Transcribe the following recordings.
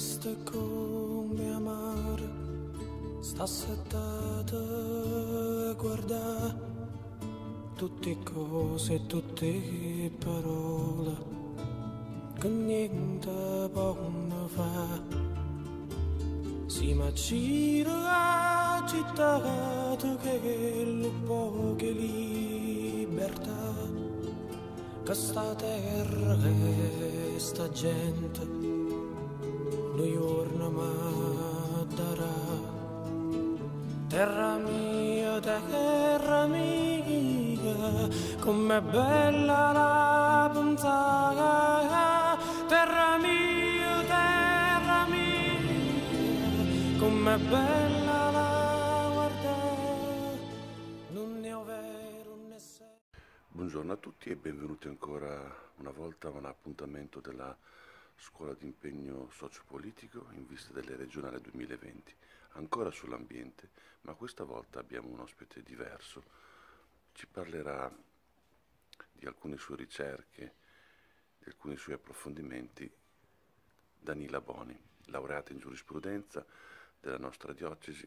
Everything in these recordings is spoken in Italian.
triste come amare, sta settata e guarda tutte cose e tutte parole che niente possono fare. Si macina agitata che le poche libertà che sta terra e sta gente noi giorno mi darà. Terra mia, com'è bella la pensata. Terra mia, com'è bella la guardare. Non ne ho vero né se. Buongiorno a tutti e benvenuti ancora una volta a un appuntamento della Scuola di Impegno Sociopolitico in vista delle regionali 2020, ancora sull'ambiente, ma questa volta abbiamo un ospite diverso. Ci parlerà di alcune sue ricerche, di alcuni suoi approfondimenti, Danila Boni, laureata in giurisprudenza della nostra diocesi,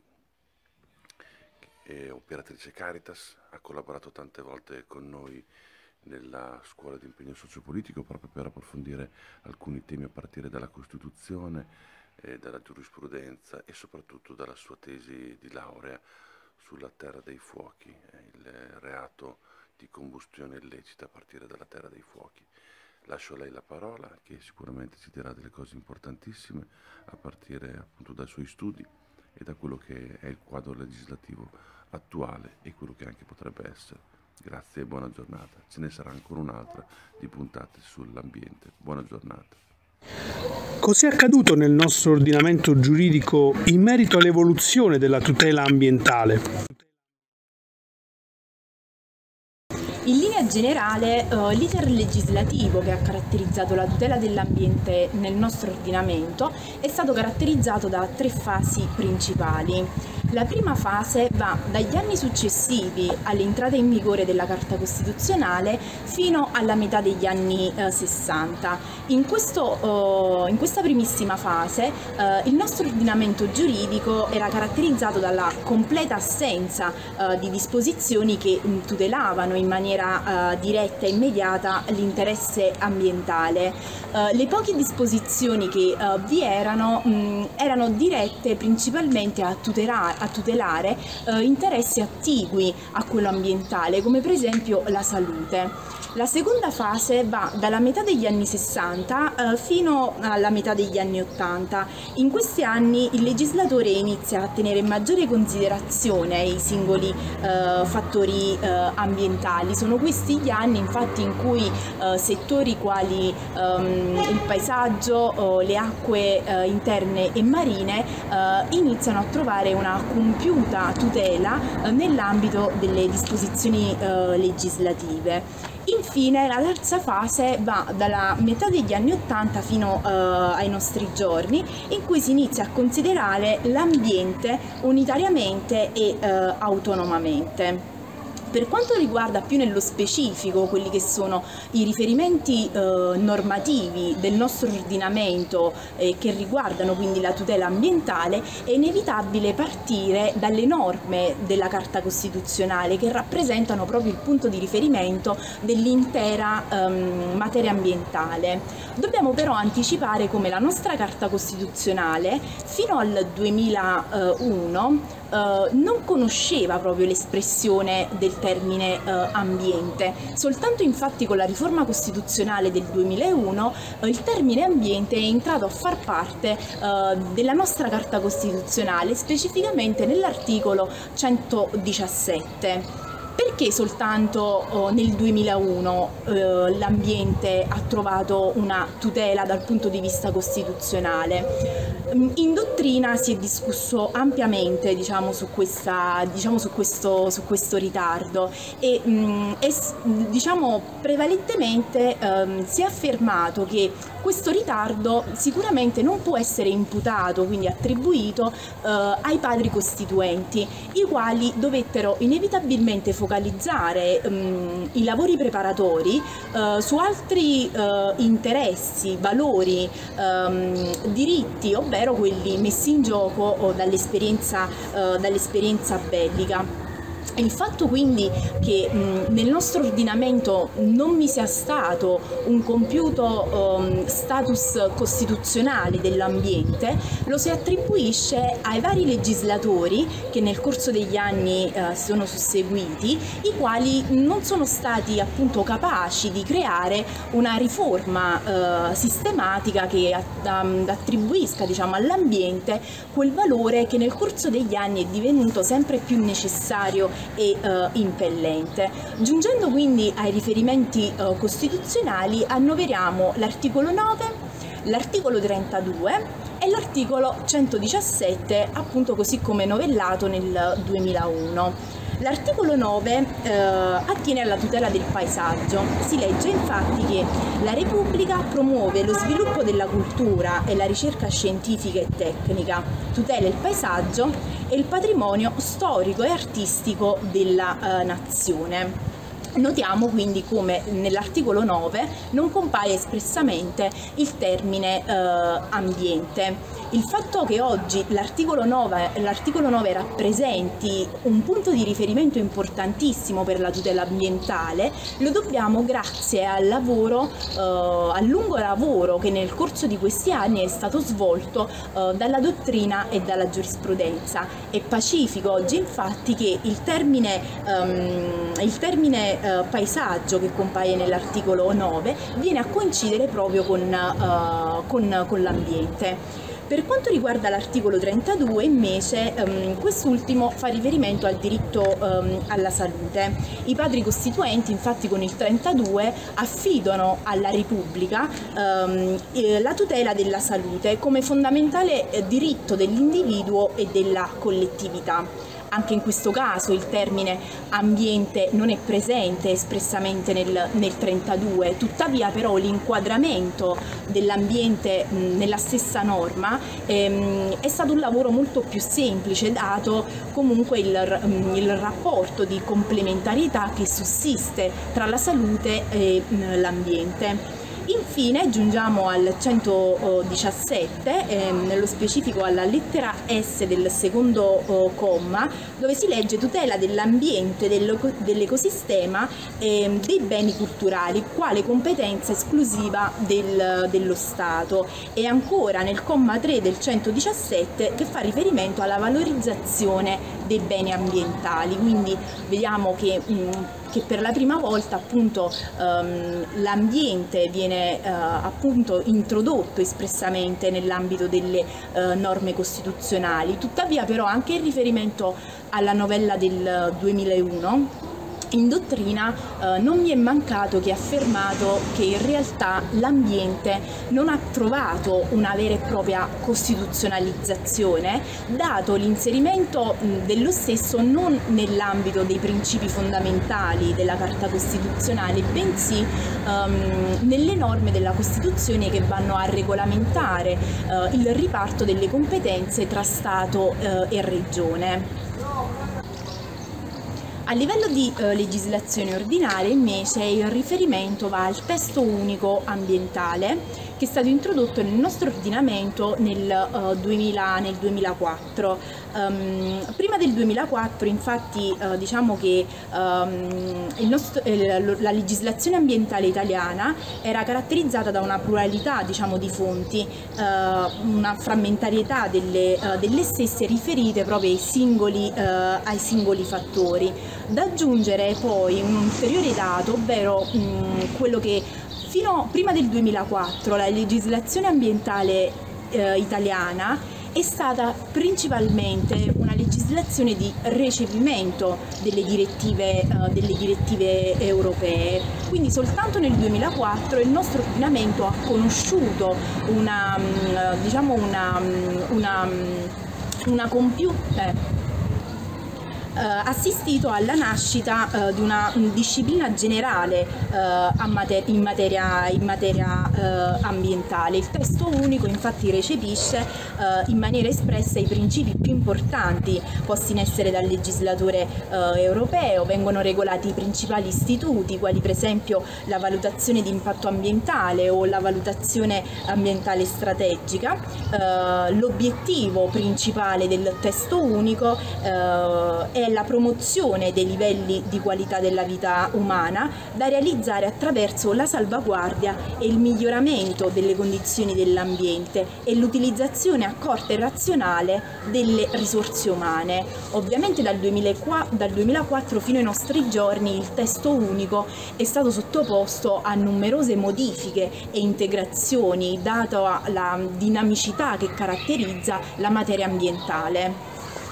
è operatrice Caritas, ha collaborato tante volte con noi nella Scuola di Impegno Sociopolitico proprio per approfondire alcuni temi a partire dalla Costituzione, dalla giurisprudenza e soprattutto dalla sua tesi di laurea sulla terra dei fuochi, il reato di combustione illecita a partire dalla terra dei fuochi. Lascio a lei la parola, che sicuramente ci dirà delle cose importantissime a partire appunto dai suoi studi e da quello che è il quadro legislativo attuale e quello che anche potrebbe essere. Grazie e buona giornata. Ce ne sarà ancora un'altra di puntate sull'ambiente. Buona giornata. Cos'è accaduto nel nostro ordinamento giuridico in merito all'evoluzione della tutela ambientale? In linea generale, l'iter legislativo che ha caratterizzato la tutela dell'ambiente nel nostro ordinamento è stato caratterizzato da 3 fasi principali. La prima fase va dagli anni successivi all'entrata in vigore della Carta Costituzionale fino alla metà degli anni 60. In questa primissima fase il nostro ordinamento giuridico era caratterizzato dalla completa assenza di disposizioni che tutelavano in maniera diretta e immediata l'interesse ambientale. Le poche disposizioni che vi erano dirette principalmente a tutelare interessi attigui a quello ambientale, come per esempio la salute. La seconda fase va dalla metà degli anni 60 fino alla metà degli anni 80. In questi anni il legislatore inizia a tenere in maggiore considerazione i singoli fattori ambientali. Sono questi gli anni infatti in cui settori quali il paesaggio, le acque interne e marine iniziano a trovare una compiuta tutela nell'ambito delle disposizioni legislative. Infine la terza fase va dalla metà degli anni 80 fino ai nostri giorni, in cui si inizia a considerare l'ambiente unitariamente e autonomamente. Per quanto riguarda più nello specifico quelli che sono i riferimenti normativi del nostro ordinamento che riguardano quindi la tutela ambientale, è inevitabile partire dalle norme della Carta Costituzionale che rappresentano proprio il punto di riferimento dell'intera materia ambientale. Dobbiamo però anticipare come la nostra Carta Costituzionale fino al 2001 non conosceva proprio l'espressione del termine ambiente. Soltanto infatti con la riforma costituzionale del 2001 il termine ambiente è entrato a far parte della nostra Carta Costituzionale, specificamente nell'articolo 117. Perché soltanto nel 2001 l'ambiente ha trovato una tutela dal punto di vista costituzionale? In dottrina si è discusso ampiamente, diciamo, su questo ritardo e diciamo prevalentemente si è affermato che questo ritardo sicuramente non può essere imputato, quindi attribuito ai padri costituenti, i quali dovettero inevitabilmente focalizzare i lavori preparatori su altri interessi, valori, diritti, ovvero quelli messi in gioco dall'esperienza bellica. Il fatto quindi che nel nostro ordinamento non vi sia stato un compiuto status costituzionale dell'ambiente lo si attribuisce ai vari legislatori che nel corso degli anni si sono susseguiti, i quali non sono stati appunto capaci di creare una riforma sistematica che attribuisca, diciamo, all'ambiente quel valore che nel corso degli anni è divenuto sempre più necessario e impellente. Giungendo quindi ai riferimenti costituzionali, annoveriamo l'articolo 9, l'articolo 32 e l'articolo 117, appunto così come novellato nel 2001. L'articolo 9 attiene alla tutela del paesaggio. Si legge infatti che la Repubblica promuove lo sviluppo della cultura e la ricerca scientifica e tecnica, tutela il paesaggio e il patrimonio storico e artistico della nazione. Notiamo quindi come nell'articolo 9 non compaia espressamente il termine ambiente. Il fatto che oggi l'articolo 9 rappresenti un punto di riferimento importantissimo per la tutela ambientale lo dobbiamo grazie al lungo lavoro che nel corso di questi anni è stato svolto dalla dottrina e dalla giurisprudenza. È pacifico oggi infatti che il termine paesaggio che compaie nell'articolo 9 viene a coincidere proprio con l'ambiente. Per quanto riguarda l'articolo 32 invece quest'ultimo fa riferimento al diritto alla salute. I padri costituenti infatti con il 32 affidano alla Repubblica la tutela della salute come fondamentale diritto dell'individuo e della collettività. Anche in questo caso il termine ambiente non è presente espressamente nel 32, tuttavia però l'inquadramento dell'ambiente nella stessa norma è stato un lavoro molto più semplice, dato comunque il rapporto di complementarietà che sussiste tra la salute e l'ambiente. Infine giungiamo al 117, nello specifico alla lettera S del secondo comma, dove si legge tutela dell'ambiente, dell'ecosistema e dei beni culturali, quale competenza esclusiva dello Stato. E ancora nel comma 3 del 117 che fa riferimento alla valorizzazione dei beni ambientali. Quindi vediamo che per la prima volta appunto l'ambiente viene appunto introdotto espressamente nell'ambito delle norme costituzionali. Tuttavia però anche in riferimento alla novella del 2001 in dottrina non mi è mancato che affermato che in realtà l'ambiente non ha trovato una vera e propria costituzionalizzazione, dato l'inserimento dello stesso non nell'ambito dei principi fondamentali della Carta Costituzionale, bensì nelle norme della Costituzione che vanno a regolamentare il riparto delle competenze tra Stato e Regione. A livello di legislazione ordinaria invece il riferimento va al testo unico ambientale che è stato introdotto nel nostro ordinamento nel 2004. Prima del 2004 infatti diciamo che la legislazione ambientale italiana era caratterizzata da una pluralità, diciamo, di fonti, una frammentarietà delle stesse riferite proprio ai singoli fattori. Da aggiungere poi un ulteriore dato, ovvero quello che prima del 2004 la legislazione ambientale italiana è stata principalmente una legislazione legislazione di recepimento delle direttive europee. Quindi soltanto nel 2004 il nostro ordinamento ha conosciuto assistito alla nascita di una disciplina generale in materia ambientale. Il testo unico infatti recepisce in maniera espressa i principi più importanti posti in essere dal legislatore europeo. Vengono regolati i principali istituti, quali per esempio la valutazione di impatto ambientale o la valutazione ambientale strategica. L'obiettivo principale del testo unico è la promozione dei livelli di qualità della vita umana da realizzare attraverso la salvaguardia e il miglioramento delle condizioni dell'ambiente e l'utilizzazione accorta e razionale delle risorse umane. Ovviamente dal 2004 fino ai nostri giorni il testo unico è stato sottoposto a numerose modifiche e integrazioni, data la dinamicità che caratterizza la materia ambientale.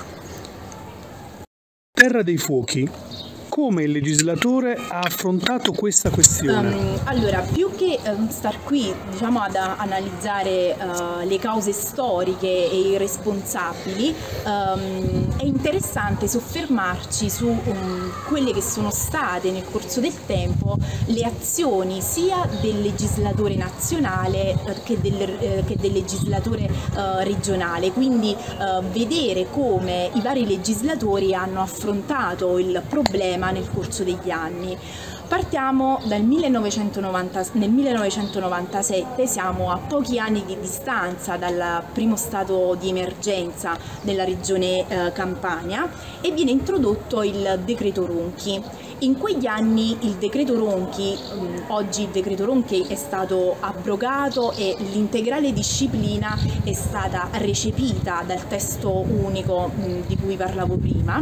Terra dei Fuochi. Come il legislatore ha affrontato questa questione? Allora, più che star qui ad analizzare le cause storiche e i responsabili, è interessante soffermarci su quelle che sono state nel corso del tempo le azioni sia del legislatore nazionale che del legislatore regionale, quindi vedere come i vari legislatori hanno affrontato il problema nel corso degli anni. Partiamo nel 1997, siamo a pochi anni di distanza dal primo stato di emergenza nella regione Campania e viene introdotto il decreto Ronchi. In quegli anni il decreto Ronchi, oggi il decreto Ronchi è stato abrogato e l'integrale disciplina è stata recepita dal testo unico di cui parlavo prima,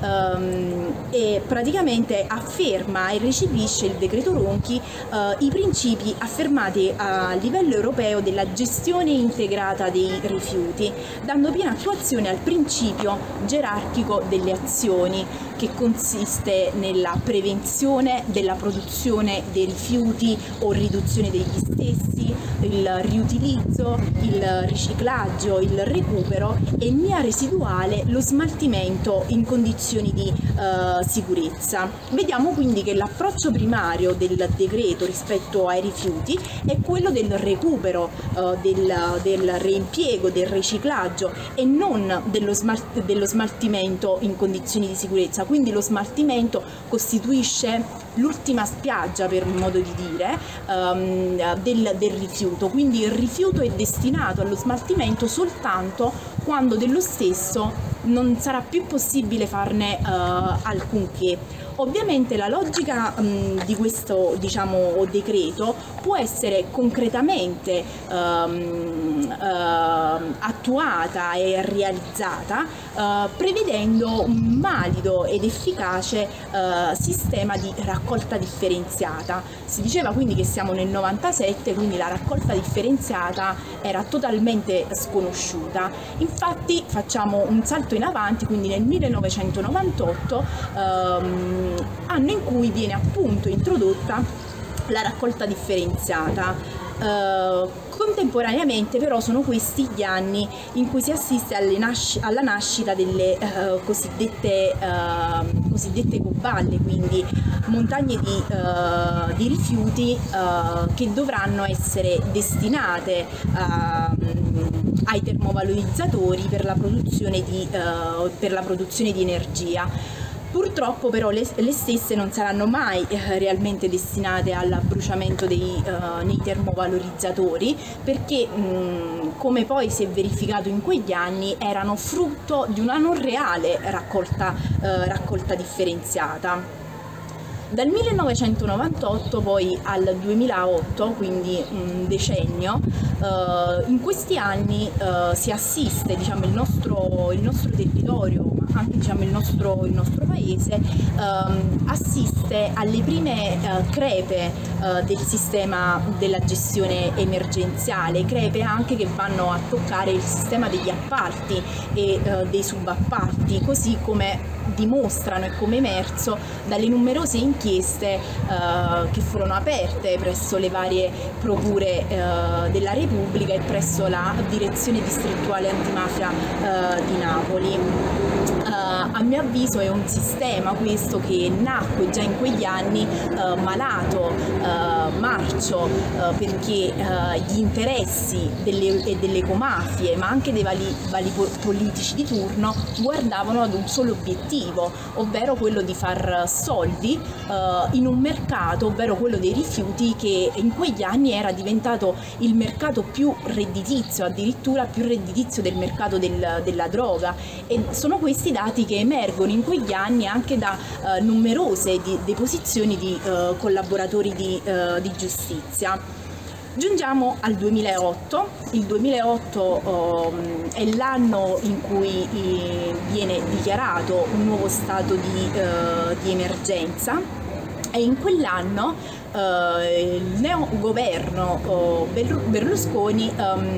e praticamente afferma e recepisce il decreto Ronchi i principi affermati a livello europeo della gestione integrata dei rifiuti, dando piena attuazione al principio gerarchico delle azioni, che consiste nella prevenzione della produzione dei rifiuti o riduzione degli stessi, il riutilizzo, il riciclaggio, il recupero e in via residuale lo smaltimento in condizioni di sicurezza. Vediamo quindi che l'approccio primario del decreto rispetto ai rifiuti è quello del recupero, del reimpiego, del riciclaggio e non dello smaltimento in condizioni di sicurezza. Quindi lo smaltimento costituisce l'ultima spiaggia, per modo di dire, del rifiuto. Quindi il rifiuto è destinato allo smaltimento soltanto quando dello stesso non sarà più possibile farne alcunché. Ovviamente la logica di questo decreto può essere concretamente attuata e realizzata prevedendo un valido ed efficace sistema di raccolta differenziata. Si diceva quindi che siamo nel 97, quindi la raccolta differenziata era totalmente sconosciuta. Infatti facciamo un salto in avanti, quindi nel 1998, anno in cui viene appunto introdotta la raccolta differenziata. Contemporaneamente però sono questi gli anni in cui si assiste alla nascita delle cosiddette coballe, quindi montagne di rifiuti che dovranno essere destinate ai termovalorizzatori per la produzione di energia. Purtroppo però le stesse non saranno mai realmente destinate al bruciamento nei termovalorizzatori, perché come poi si è verificato in quegli anni erano frutto di una non reale raccolta differenziata. Dal 1998 poi al 2008, quindi un decennio, in questi anni si assiste, diciamo, il nostro territorio, ma anche, diciamo, il nostro paese assiste alle prime crepe del sistema della gestione emergenziale, crepe anche che vanno a toccare il sistema degli appalti e dei subappalti, così come dimostrano e come emerso dalle numerose inchieste che furono aperte presso le varie procure della Repubblica e presso la direzione distrettuale antimafia di Napoli. A mio avviso è un sistema questo che nacque già in quegli anni malato, marcio, perché gli interessi delle ecomafie, ma anche dei vari politici di turno, guardavano ad un solo obiettivo, ovvero quello di far soldi in un mercato, ovvero quello dei rifiuti, che in quegli anni era diventato il mercato più redditizio, addirittura più redditizio del mercato della droga, e sono questi dati che emergono in quegli anni anche da numerose deposizioni di collaboratori di giustizia. Giungiamo al 2008, il 2008 è l'anno in cui viene dichiarato un nuovo stato di emergenza, e in quell'anno il neogoverno Berlusconi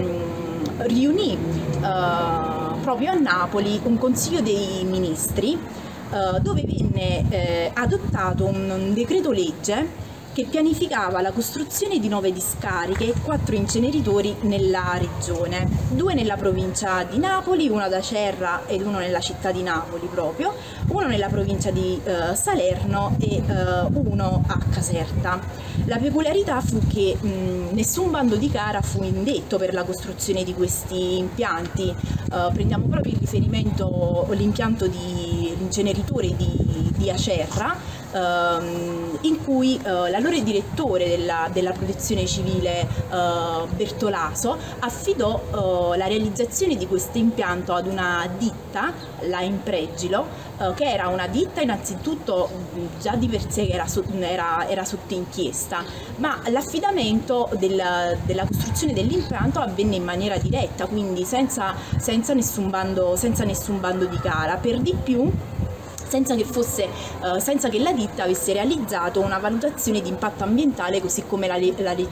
riunì proprio a Napoli un Consiglio dei Ministri dove venne adottato un decreto legge che pianificava la costruzione di 9 discariche e 4 inceneritori nella regione, 2 nella provincia di Napoli, uno ad Acerra ed uno nella città di Napoli proprio, uno nella provincia di Salerno e uno a Caserta. La peculiarità fu che nessun bando di gara fu indetto per la costruzione di questi impianti. Prendiamo proprio in riferimento l'impianto di l'inceneritore di Acerra, in cui l'allora direttore della protezione civile Bertolaso affidò la realizzazione di questo impianto ad una ditta, la Impregilo, che era una ditta innanzitutto già di per sé che era sotto inchiesta, ma l'affidamento della costruzione dell'impianto avvenne in maniera diretta, quindi senza nessun bando di gara, per di più senza che la ditta avesse realizzato una valutazione di impatto ambientale così come la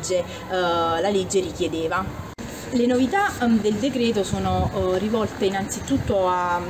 legge richiedeva. Le novità del decreto sono rivolte innanzitutto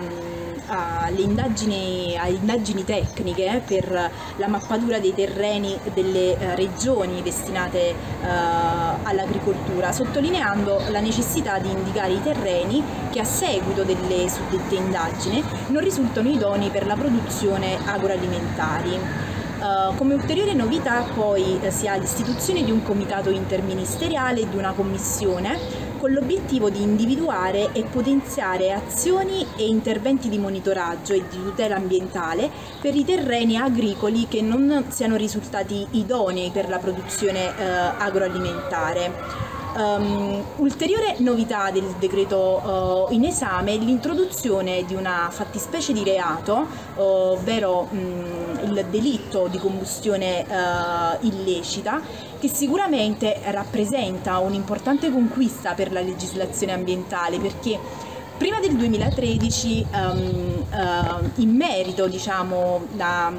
alle indagini tecniche per la mappatura dei terreni delle regioni destinate all'agricoltura, sottolineando la necessità di indicare i terreni che a seguito delle suddette indagini non risultano idonei per la produzione agroalimentari. Come ulteriore novità poi si ha l'istituzione di un comitato interministeriale e di una commissione con l'obiettivo di individuare e potenziare azioni e interventi di monitoraggio e di tutela ambientale per i terreni agricoli che non siano risultati idonei per la produzione agroalimentare. Ulteriore novità del decreto in esame è l'introduzione di una fattispecie di reato, ovvero il delitto di combustione illecita, che sicuramente rappresenta un'importante conquista per la legislazione ambientale, perché prima del 2013, in merito, diciamo, a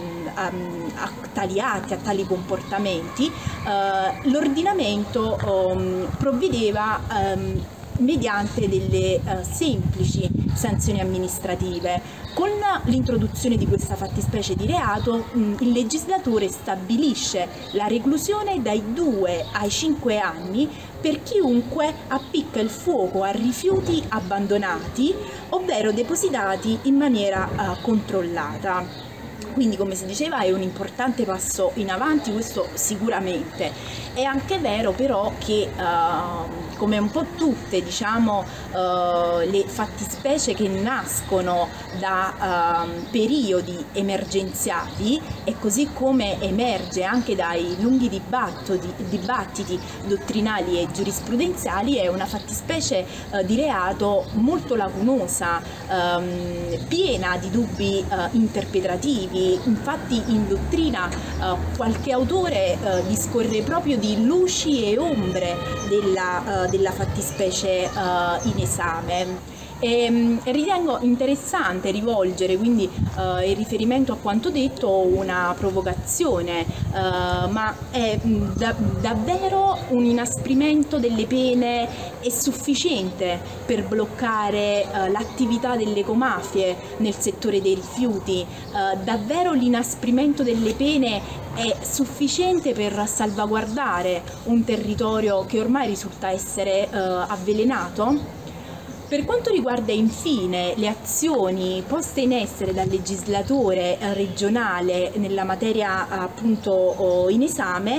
tali atti, a tali comportamenti, l'ordinamento provvedeva mediante delle semplici sanzioni amministrative. Con l'introduzione di questa fattispecie di reato, il legislatore stabilisce la reclusione dai 2 ai 5 anni per chiunque appicca il fuoco a rifiuti abbandonati, ovvero depositati in maniera controllata. Quindi, come si diceva, è un importante passo in avanti, questo sicuramente. È anche vero però che come un po' tutte, diciamo, le fattispecie che nascono da periodi emergenziali, e così come emerge anche dai lunghi dibattiti dottrinali e giurisprudenziali, è una fattispecie di reato molto lacunosa, piena di dubbi interpretativi. Infatti in dottrina qualche autore discorre proprio di luci e ombre della fattispecie in esame. E ritengo interessante rivolgere quindi in riferimento a quanto detto una provocazione, ma è davvero un inasprimento delle pene è sufficiente per bloccare l'attività delle ecomafie nel settore dei rifiuti? Davvero l'inasprimento delle pene è sufficiente per salvaguardare un territorio che ormai risulta essere avvelenato? Per quanto riguarda infine le azioni poste in essere dal legislatore regionale nella materia appunto in esame,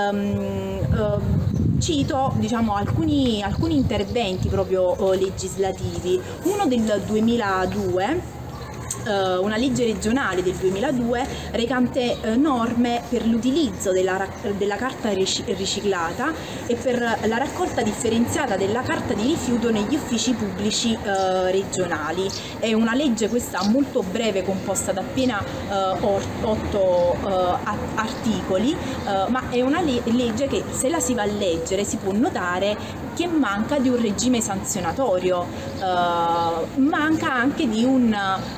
cito, diciamo, alcuni interventi proprio legislativi. Uno del 2002, una legge regionale del 2002 recante norme per l'utilizzo della carta riciclata e per la raccolta differenziata della carta di rifiuto negli uffici pubblici regionali. È una legge questa molto breve, composta da appena 8 articoli, ma è una legge che, se la si va a leggere, si può notare che manca di un regime sanzionatorio, manca anche di un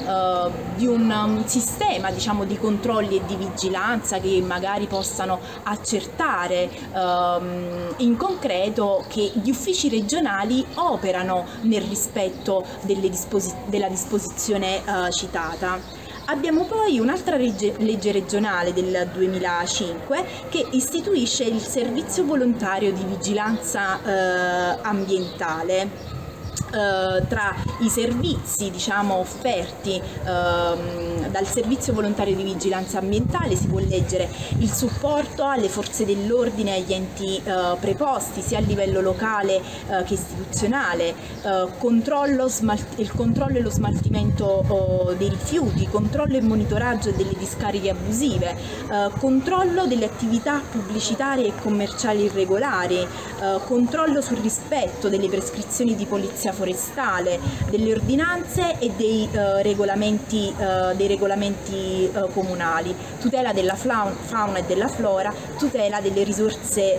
sistema, diciamo, di controlli e di vigilanza che magari possano accertare in concreto che gli uffici regionali operano nel rispetto della disposizione citata. Abbiamo poi un'altra legge regionale del 2005 che istituisce il servizio volontario di vigilanza ambientale. Tra i servizi, diciamo, offerti dal servizio volontario di vigilanza ambientale si può leggere il supporto alle forze dell'ordine e agli enti preposti sia a livello locale che istituzionale, il controllo e lo smaltimento dei rifiuti, controllo e monitoraggio delle discariche abusive, controllo delle attività pubblicitarie e commerciali irregolari, controllo sul rispetto delle prescrizioni di polizia forestale, delle ordinanze e dei regolamenti comunali, tutela della fauna e della flora, tutela delle risorse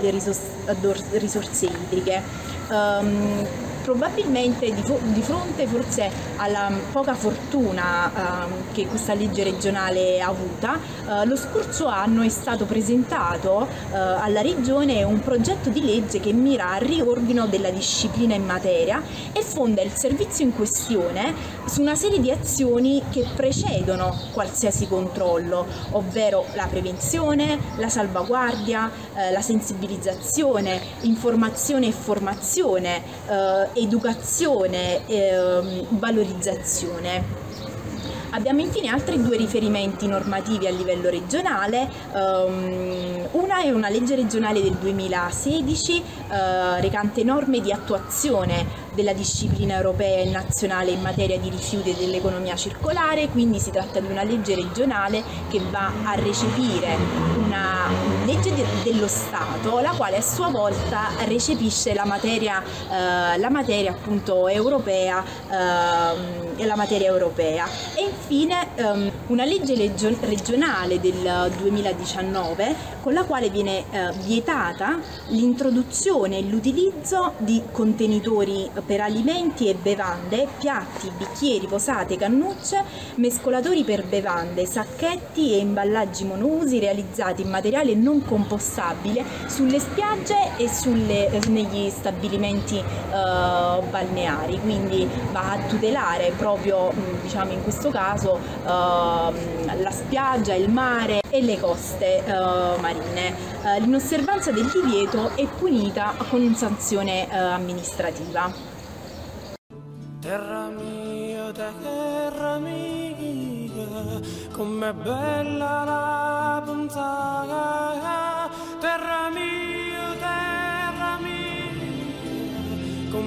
idriche. Probabilmente di fronte forse alla poca fortuna che questa legge regionale ha avuta, lo scorso anno è stato presentato alla Regione un progetto di legge che mira al riordino della disciplina in materia e fonda il servizio in questione su una serie di azioni che precedono qualsiasi controllo, ovvero la prevenzione, la salvaguardia, la sensibilizzazione, informazione e formazione, educazione, valorizzazione. Abbiamo infine altri due riferimenti normativi a livello regionale. Una è una legge regionale del 2016 recante norme di attuazione della disciplina europea e nazionale in materia di rifiuti e dell'economia circolare, quindi si tratta di una legge regionale che va a recepire una legge dello Stato, la quale a sua volta recepisce la materia appunto europea e la materia europea. E infine una legge regionale del 2019 con la quale viene vietata l'introduzione e l'utilizzo di contenitori per alimenti e bevande, piatti, bicchieri, posate, cannucce, mescolatori per bevande, sacchetti e imballaggi monousi realizzati in materiale non compostabile sulle spiagge e negli stabilimenti balneari. Quindi va a tutelare proprio, diciamo, in questo caso la spiaggia, il mare e le coste marine. L'inosservanza del divieto è punita con sanzione amministrativa. Terra mia, com'è bella la puntata. Terra mia,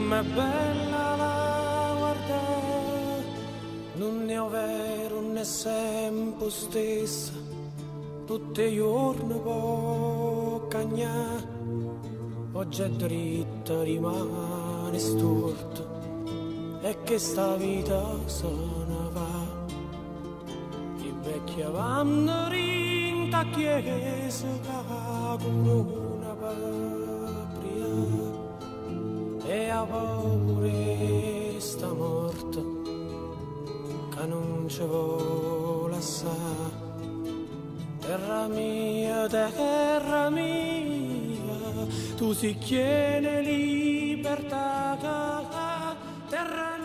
com'è bella la guarda, non è vero né sempre stessa, tutti i giorni può cagnare, oggi è dritta rimane storta, e che sta vita se ne va. I vecchi vanno rinta chiesa come una patria, e a paura sta morta che non ci vuole assare. Terra mia, tu si chiede libertà, terra mia.